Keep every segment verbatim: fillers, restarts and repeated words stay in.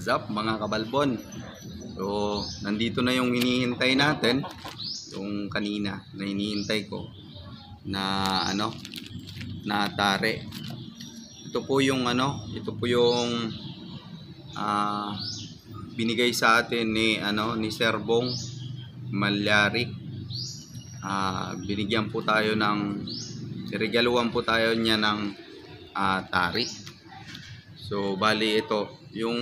What's up mga kabalbon? So, nandito na yung hinihintay natin. Yung kanina na hinihintay ko na ano, na tare. Ito po yung ano, ito po yung uh, binigay sa atin ni ano ni Sir Bong Malyari. Uh, binigyan po tayo ng regaluhan po tayo niya ng uh, tari. So, bali ito yung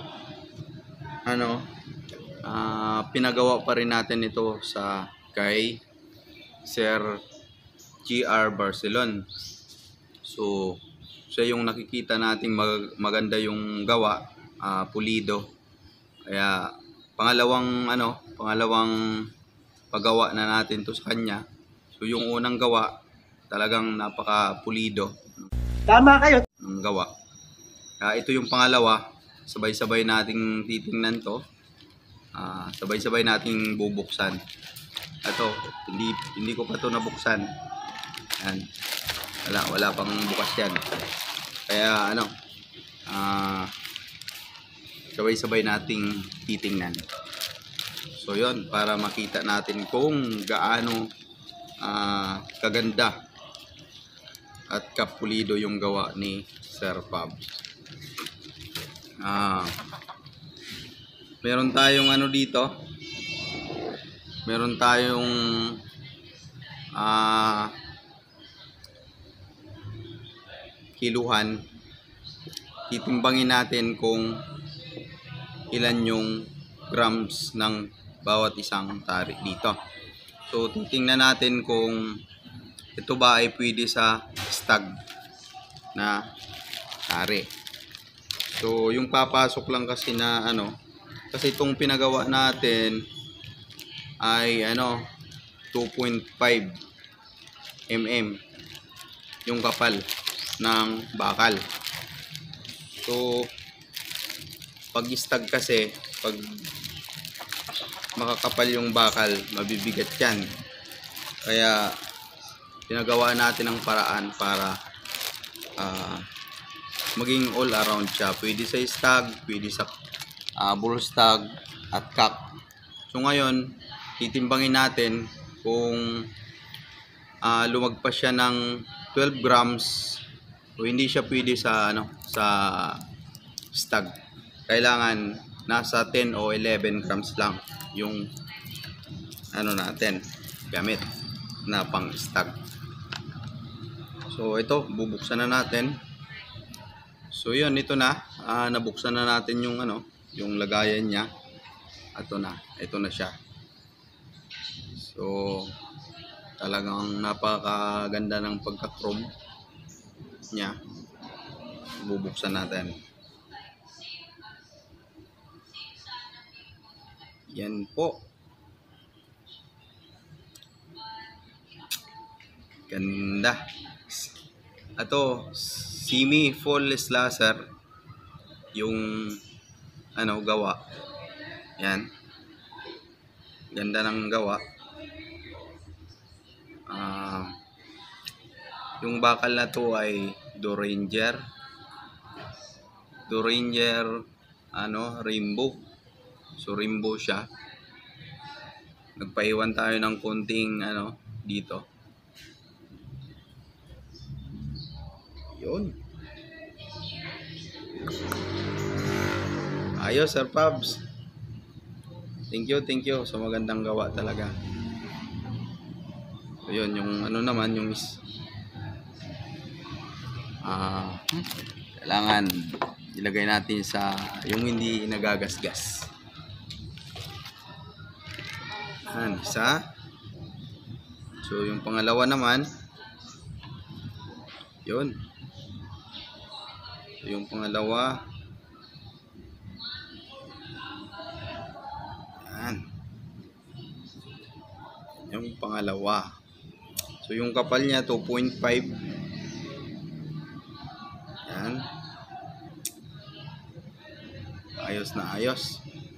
ano uh, pinagawa pa rin natin ito sa kay Sir G R Barcelon. So siya yung nakikita nating mag maganda yung gawa, uh, pulido. Kaya pangalawang ano pangalawang paggawa na natin to sa kanya. So yung unang gawa talagang napaka pulido. Tama kayo. Ng gawa. Kaya ito yung pangalawa, sabay-sabay nating titingnan to. Uh, sabay-sabay nating bubuksan. Ito, hindi hindi ko pa to nabuksan. Yan. Wala wala pang bukas yan. Kaya ano, uh, sabay-sabay nating titingnan. So yon, para makita natin kung gaano uh, kaganda at kapulido yung gawa ni Sir Pab. Ah, meron tayong ano dito. Meron tayong ah kiluhan. Titimbangin natin kung ilan yung grams ng bawat isang tari dito. So titingnan natin kung ito ba ay pwede sa stag na tari. So yung papasok lang kasi na ano, kasi itong pinagawa natin ay ano two point five millimeter yung kapal ng bakal. So pag stag kasi, pag makakapal yung bakal, mabibigat yan. Kaya pinagawa natin ang paraan para uh, maging all around siya. Pwede sa stag, pwede sa uh, bull stag at cock. So ngayon, titimbangin natin kung uh, lumagpas siya ng twelve grams o hindi siya pwede sa ano sa stag. Kailangan nasa ten o eleven grams lang yung ano natin gamit na pang stag. So ito, bubuksan na natin. So yun, ito na, uh, nabuksan na natin yung ano, yung lagayan niya. Ito na, ito na siya. So talagang napakaganda ng pagka-chrome niya. Bubuksan natin. Yan po. Ganda. Ito, Simi Full Laser yung ano gawa. Yan. Ganda ng gawa. Uh, yung bakal na to ay Duranger. Duranger ano, rainbow. So rainbow siya. Nagpaiwan tayo ng konting ano dito. Yun. Ayos, Sir Pabs. Thank you, thank you sa magandang gawa talaga. So yun, yung ano naman, yung ah, uh, kailangan ilagay natin sa yung hindi nagagasgas. Yan, isa. So yung pangalawa naman, yun. So, yung pangalawa, yan. Yung pangalawa. So yung kapal niya two point five. Yan. Ayos na ayos.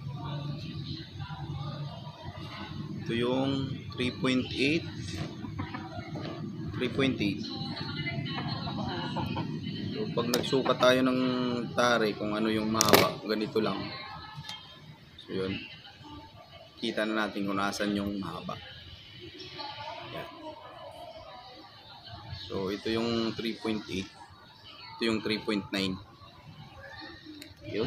Ito yung three point eight. three point eight. So pag nagsukat tayo ng tari, kung ano yung mahaba, ganito lang. So yun, kita na natin kung nasan yung mahaba. Yan. So ito yung three point eight, ito yung three point nine. Yun.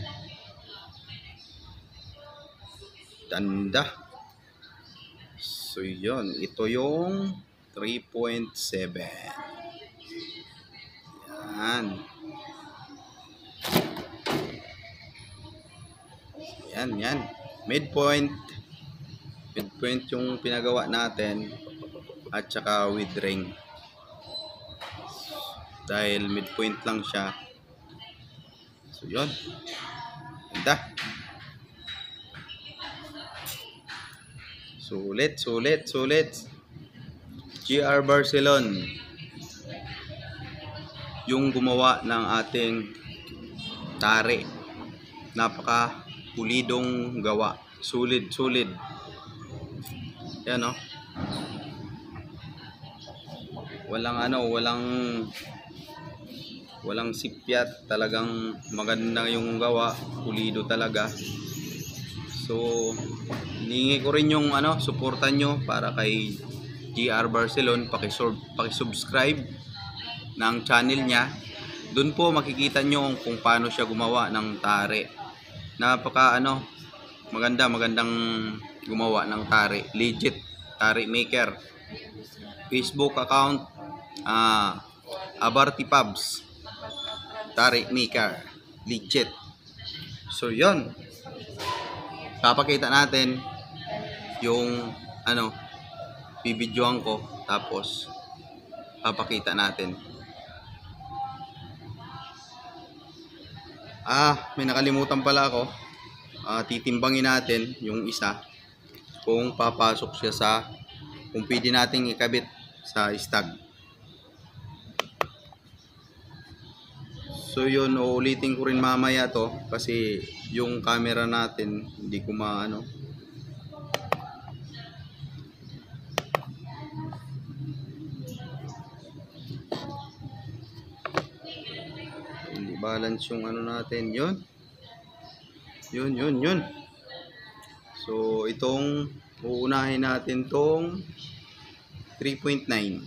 Ganda. So yun, ito yung three point seven. Yan. Yan, yan. Midpoint. Midpoint yung pinagawa natin. At saka with ring. Dahil midpoint lang siya. So yun. Ganda. Sulit, sulit, sulit. G R Barcelon yung gumawa ng ating tari. Napaka pulidong gawa. Sulit, sulit. Yan o. Walang ano, walang walang sipyat. Talagang maganda yung gawa. Pulido talaga. So, hiningi ko rin yung ano, suportan nyo para kay G R Barcelon. Paki-subscribe ng channel niya. Doon po makikita nyo kung paano siya gumawa ng tari. Napaka ano, maganda, magandang gumawa ng tari. Legit tari maker. Facebook account uh, Abarty Pubs tari maker. Legit. So yun, papakita natin yung ano, bibidyoan ko, tapos papakita natin. Ah, may nakalimutan pala ako. Ah, titimbangin natin yung isa kung papasok siya sa, kung pwede nating ikabit sa stag. So yun, uulitin ko rin mamaya to kasi yung camera natin hindi ko maano. Hindi balance yung ano natin. Yun. Yun, yun, yun. So itong uunahin natin tong three point nine.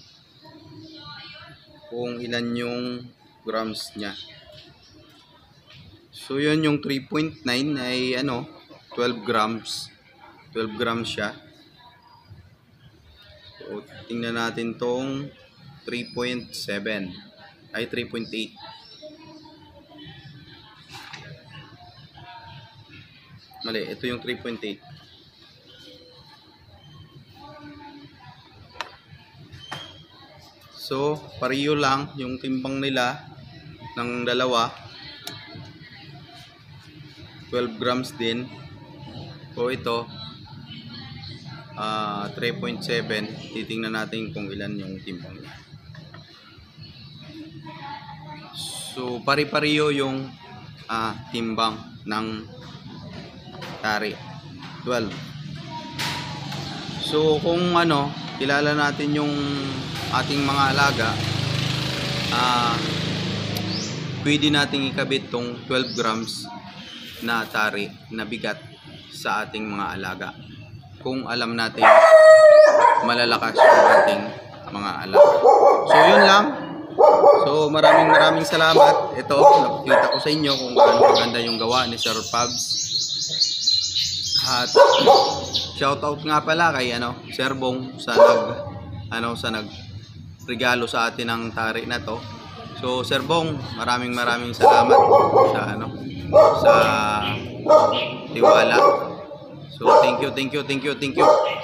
Kung ilan yung grams niya. So yun, yung three point nine ay ano, twelve grams. twelve grams siya. So tingnan natin tong three point seven ay three point eight. Mali, ito yung three point eight. So pareho lang yung timbang nila ng dalawa. twelve grams din. O ito uh, three point seven. Titingnan natin kung ilan yung timbang niya. So pari-pareho yung uh, timbang ng tari. twelve. So kung ano, kilala natin yung ating mga alaga, ah uh, pwede nating ikabit tong twelve grams na tari na bigat sa ating mga alaga. Kung alam natin malalakas yung ating mga alaga. So yun lang. So maraming maraming salamat. Ito, nakikita ko sa inyo kung gaano maganda yung gawa ni Sir Pubs. At shoutout nga pala kay ano, Sir Bong sa nag ano sa nag regalo sa atin ng tari na to. So Sir Bong, maraming maraming salamat sa ano sa tiwala. So thank you, thank you, thank you, thank you.